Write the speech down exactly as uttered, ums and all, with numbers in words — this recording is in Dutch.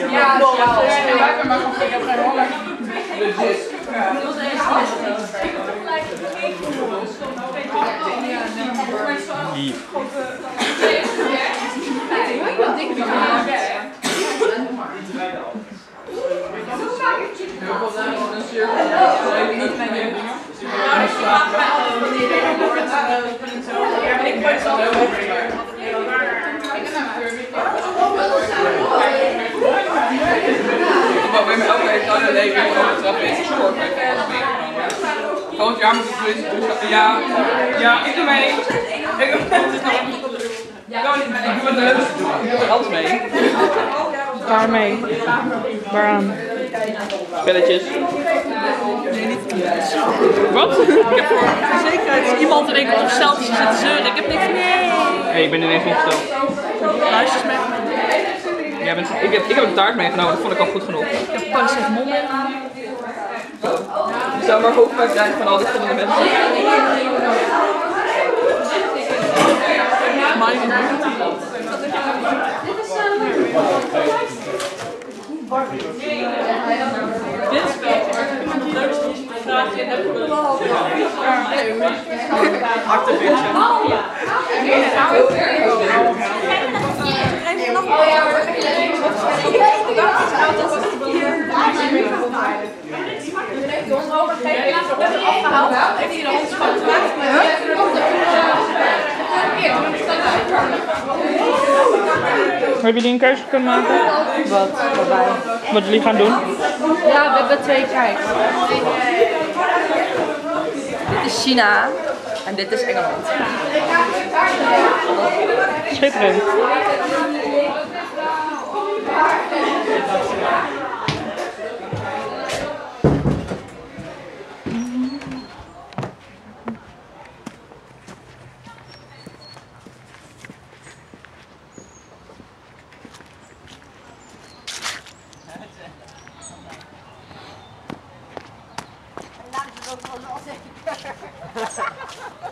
Ja, ja, maar ik heb geen honger. Die. Volgend jaar moet ik dus. Ja, ja, ik doe mee. Ik doe met leuk. Ik doe alles mee. Waarmee? Waaraan? Spelletjes. Nee, niet spelletjes. Wat? Ik heb voor zekerheid iemand in één keer op zelfs zitten zeuren. Ik heb niks mee. Hey, ik ben ineens ingesteld. Luisters mee. Jij bent, ik, heb, ik heb een taart meegenomen, dat vond ik al goed genoeg. Ik heb paracetamol mee. Je zou maar hoofdpijn krijgen van al die verschillende mensen. Maar niet. Dit spel is het leukste vraagje en heb ik Activision. Hebben jullie een keuze kunnen maken? Wat? Waarbij? Wat jullie gaan doen? Ja, we hebben twee kijkers. Dit is China en dit is Engeland. Schitterend. Laat het ook wel los.